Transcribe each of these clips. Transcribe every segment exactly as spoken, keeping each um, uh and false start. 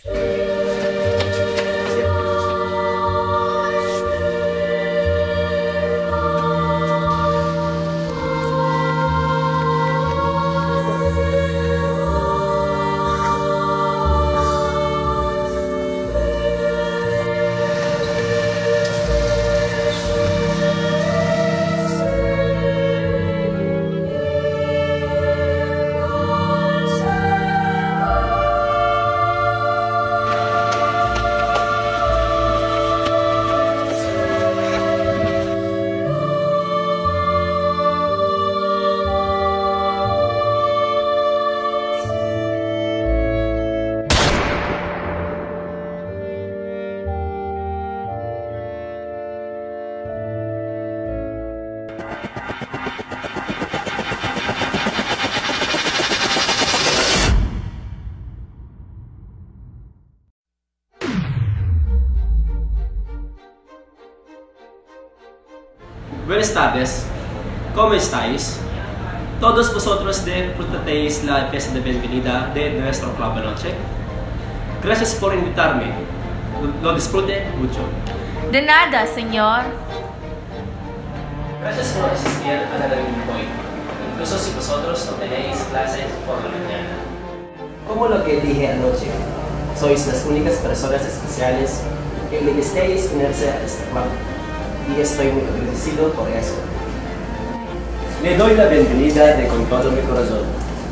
Buenas tardes, ¿cómo estáis? Todos vosotros disfrutasteis la fiesta de bienvenida de nuestro club anoche. Gracias por invitarme, lo disfruté mucho. De nada, señor. Gracias por asistir a la reunión hoy, incluso si vosotros no tenéis clases por la mañana. Como lo que dije anoche, sois las únicas personas especiales que elegisteis unirse a este club. Y estoy muy agradecido por eso. Le doy la bienvenida de con todo mi corazón.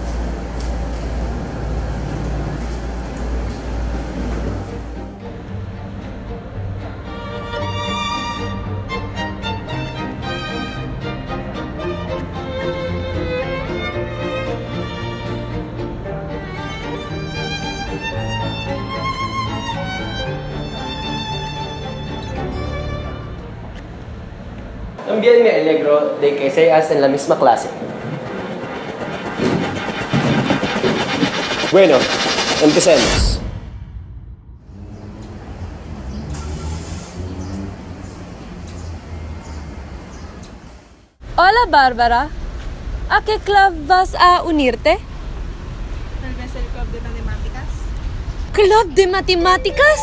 También me alegro de que seas en la misma clase. Bueno, empecemos. Hola, Bárbara. ¿A qué club vas a unirte? Tal vez el club de matemáticas. ¿Club de matemáticas?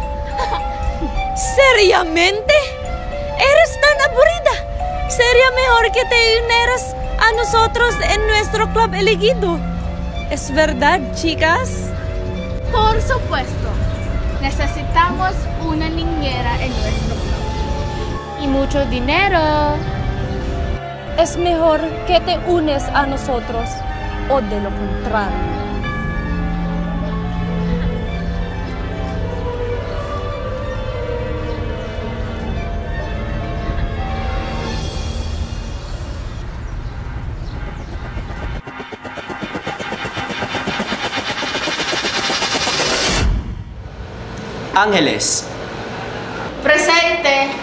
¿Seriamente? Eres tan aburrida. Sería mejor que te unieras a nosotros en nuestro club elegido. ¿Es verdad, chicas? Por supuesto. Necesitamos una niñera en nuestro club. Y mucho dinero. Es mejor que te unes a nosotros o de lo contrario. Ángeles. Presente.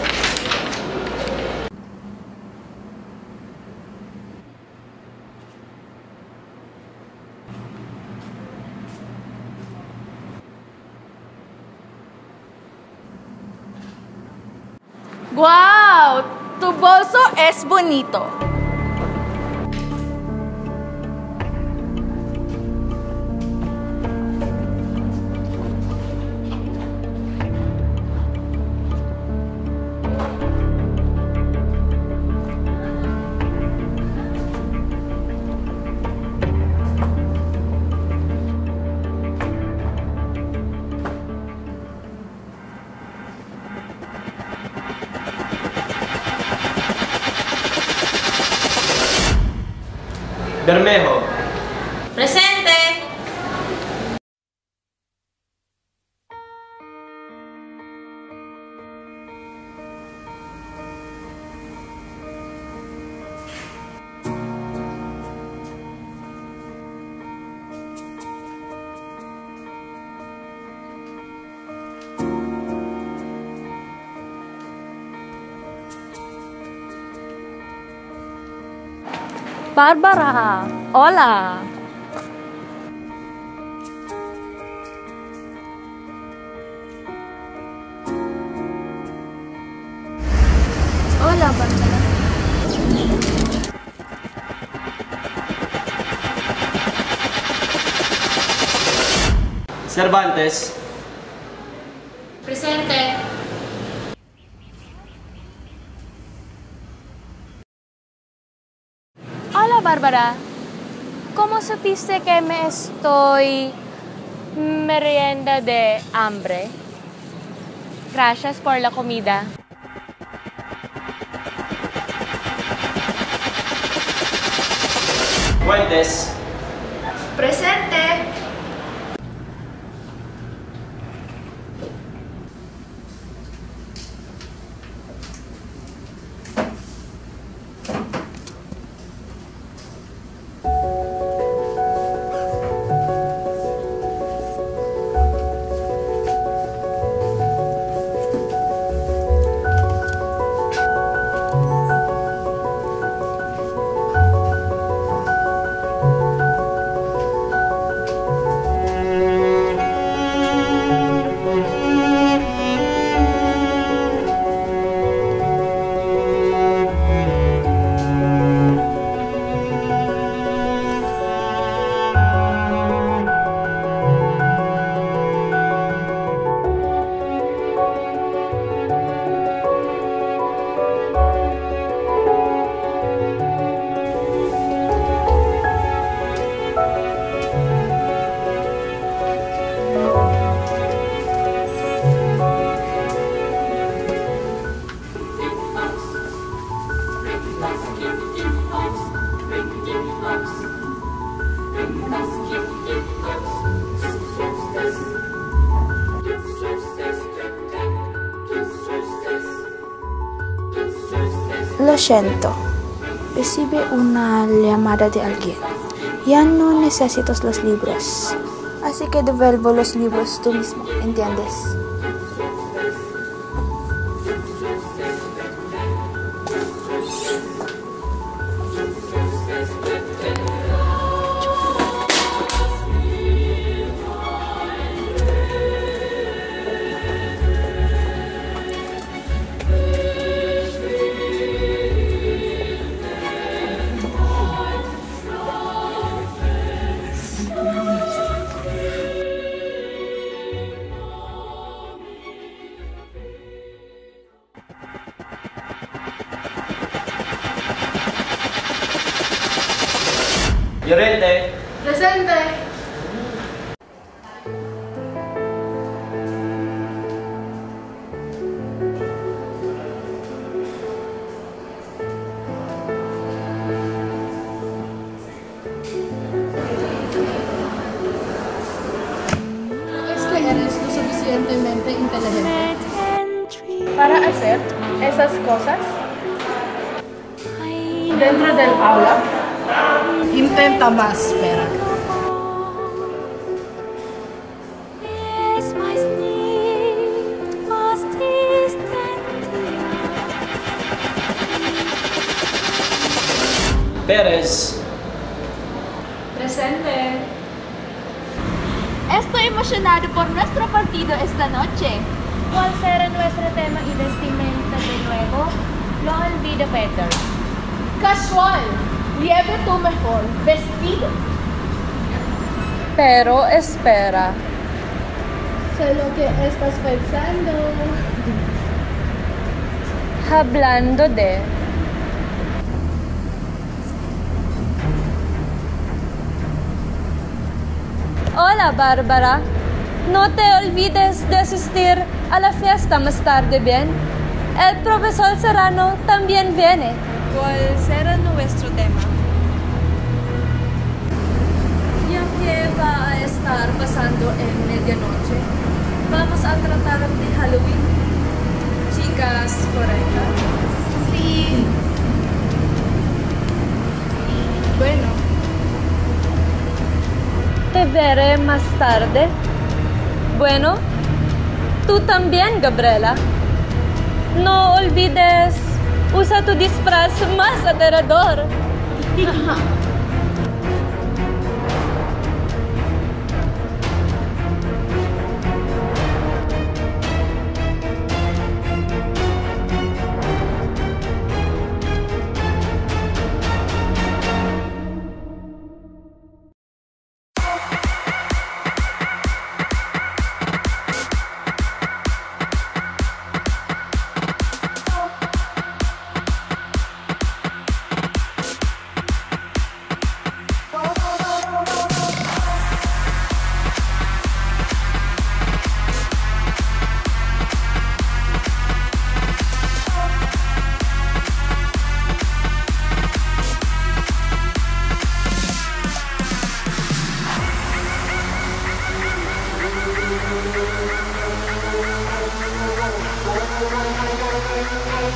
¡Guau! Tu bolso es bonito. Bermejo. Presente. Bárbara, hola. Hola, Bárbara. Cervantes. Presente. Hola, Bárbara. ¿Cómo supiste que me estoy merienda de hambre? Gracias por la comida. Fuentes. Presente. Lo siento. Recibe una llamada de alguien. Ya no necesito los libros. Así que devuelvo los libros tú mismo, ¿entiendes? Llorente. Presente. Es que eres lo suficientemente inteligente Para hacer esas cosas dentro del aula. Intenta más, espera. Pérez. Presente. Estoy emocionado por nuestro partido esta noche. ¿Cuál será nuestro tema y vestimenta de nuevo? Lo olvido, Peter. Casual. Lleve tu mejor vestido. Pero espera. Sé lo que estás pensando. Hablando de... Hola, Bárbara. No te olvides de asistir a la fiesta más tarde, ¿bien? El profesor Serrano también viene. ¿Cuál será nuestro tema? Ya que va a estar pasando en medianoche, vamos a tratar de Halloween. Chicas, ¿correcto? Sí. Bueno, Te veré más tarde. Bueno, tú también, Gabriela. No olvides, usa tu disfraz más aterrador.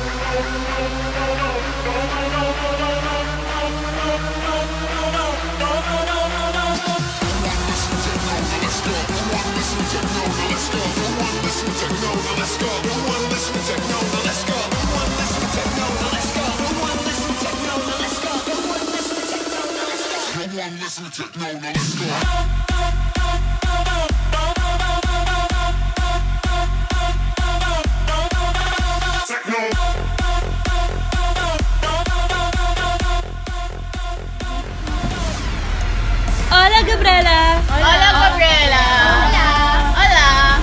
Hola, Gabriela. Hola, Gabriela. Hola. Hola.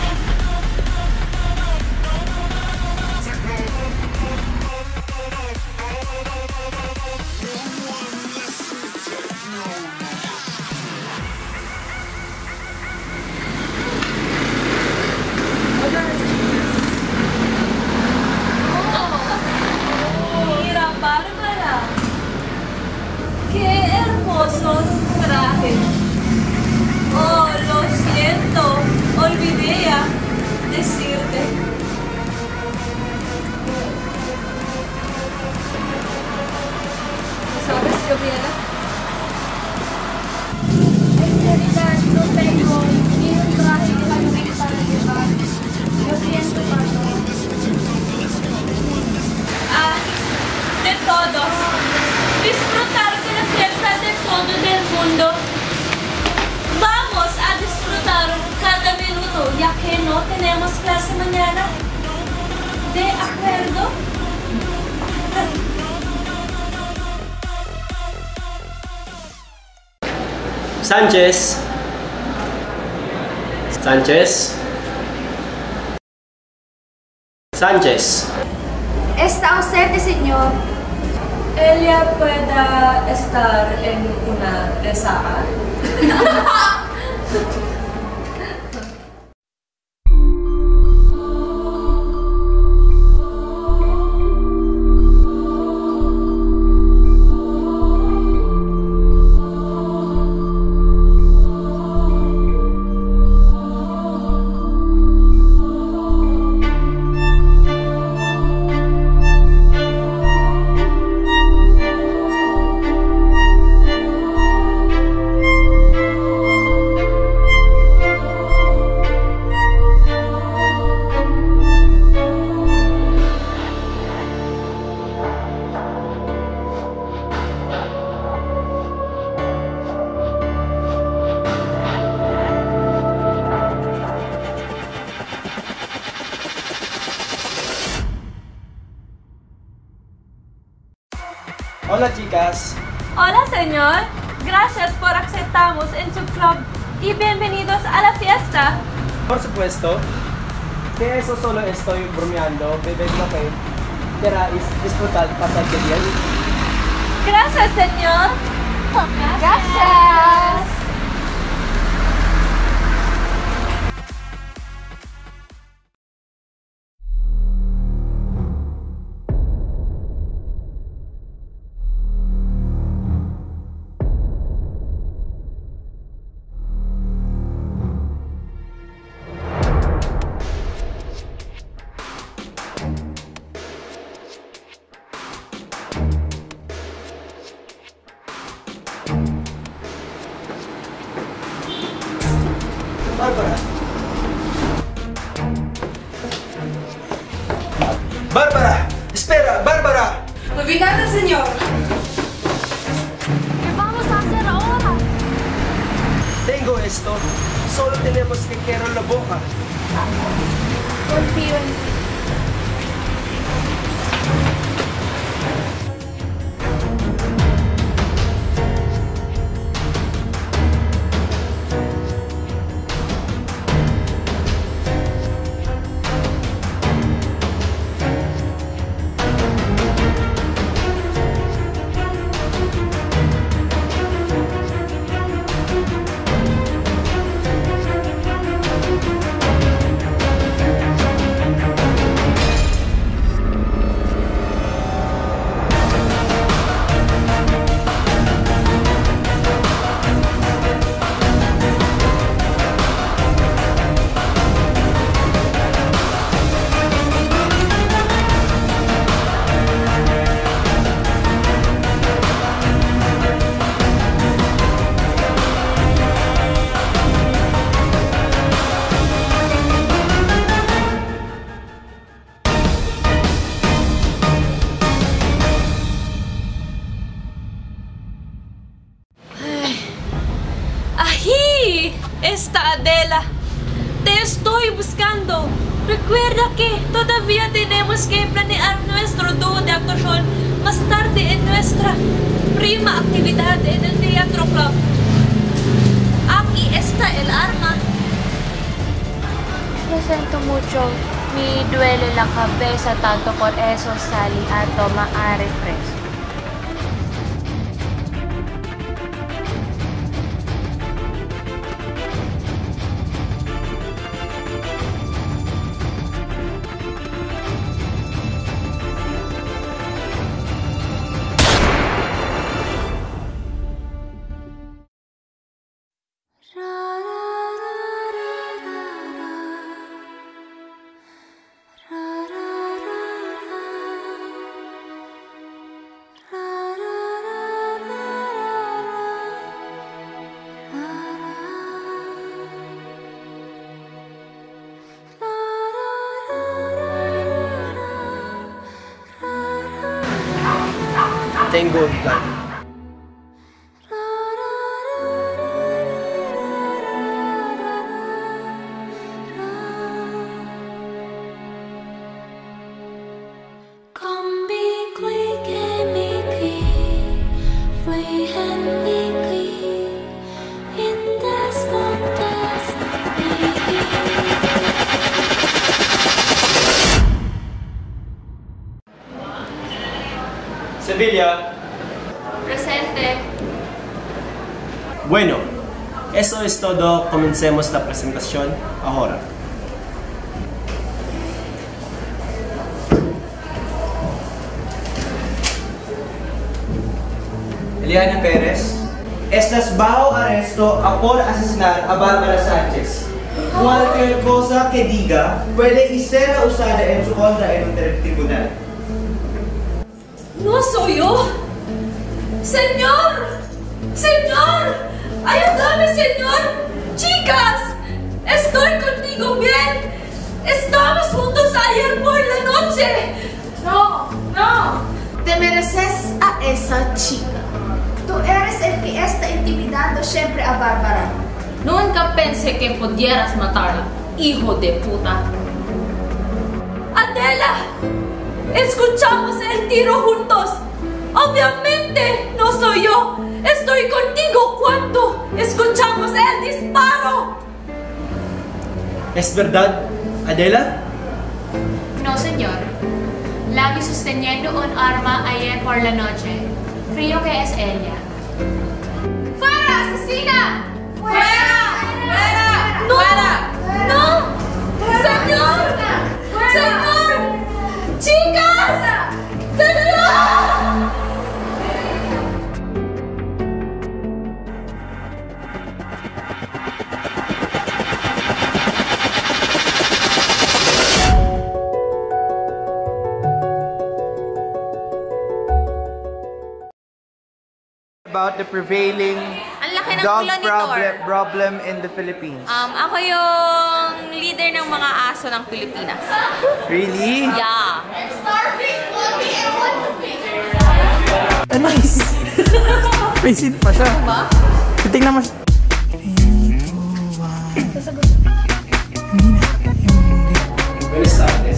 Mira, Bárbara. Qué hermoso traje. Oh, lo siento. Olvidé ya decirte. ¿Sabes, Gabriela? En realidad no tengo ni un traje de Halloween para llevar. Lo siento, Marco. Ah, de todos. Disfrutar de la fiesta de todo el mundo. Vamos a disfrutar cada minuto, ya que no tenemos clase mañana. ¿De acuerdo? Sánchez. Sánchez. Sánchez. Está ausente, señor. Ella pueda estar en una resaca. Hola, chicas. Hola, señor. Gracias por aceptarnos en su club y bienvenidos a la fiesta. Por supuesto. Que eso solo estoy bromeando, bebé café. Para disfrutar, pasar que bien. Gracias, señor. Gracias. Bárbara. Bárbara. Espera, Bárbara. Obrigada, señor. ¿Qué vamos a hacer ahora? Tengo esto. Solo tenemos que quebrar la boca. Confío en ti. buscando. Recuerda que todavía tenemos que planear nuestro dúo de actuación más tarde en nuestra prima actividad en el Teatro Club. Aquí está el arma. Lo siento mucho. Me duele la cabeza tanto por eso salí a tomar refresco. Tengo un plan. Sevilla. Presente. Bueno, eso es todo. Comencemos la presentación ahora. Eliana Perez, estás bajo arresto por asesinar a Bárbara Sánchez. Cualquier cosa que diga puede ser usada en su contra en un tribunal. No soy yo. Señor. Señor. Ayúdame, señor. Chicas. Estoy contigo bien. Estamos juntos ayer por la noche. No, no. Te mereces a esa chica. Tú eres el que está intimidando siempre a Bárbara. Nunca pensé que pudieras matarla, hijo de puta. Adela. Escuchamos el tiro juntos. Obviamente no soy yo. Estoy contigo cuando escuchamos el disparo. ¿Es verdad, Adela? No, señor. La vi sosteniendo un arma ayer por la noche. Creo que es ella. ¡Fuera, asesina! ¡Fuera! ¡Fuera! ¡No! ¡Fuera! ¡No! ¡Señor! ¡Señor! ¡Chicas! ¡Señor! About the prevailing Ang laki ng dog ulo ni problem, Thor. problem in the Philippines. Um, ako yung leader ng mga aso ng Pilipinas. Really? Yeah. Nice! May scene pa siya. Titignan mo siya. Buenas tardes.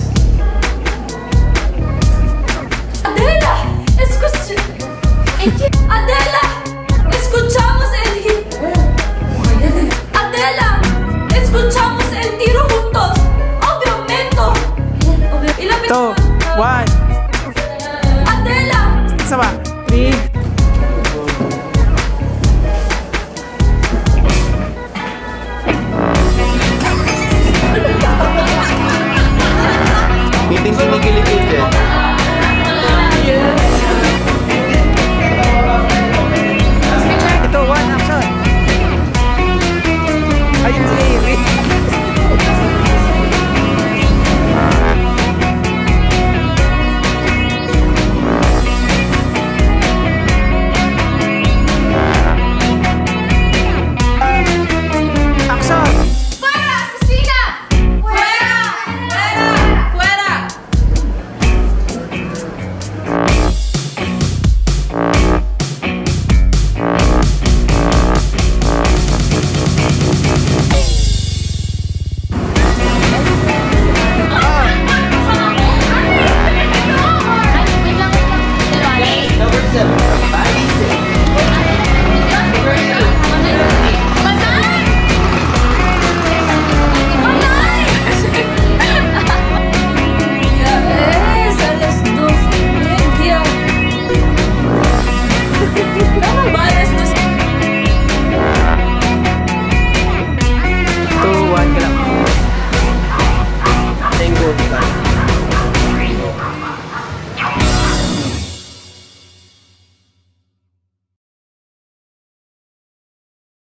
Adela, escucha. Adela, escuchamos el hit. Adela, escuchamos el tiro juntos. Obviamente. Ilapit Two, mo. one. Adela. Isa ba? Three. Meeting kinikiligid yan.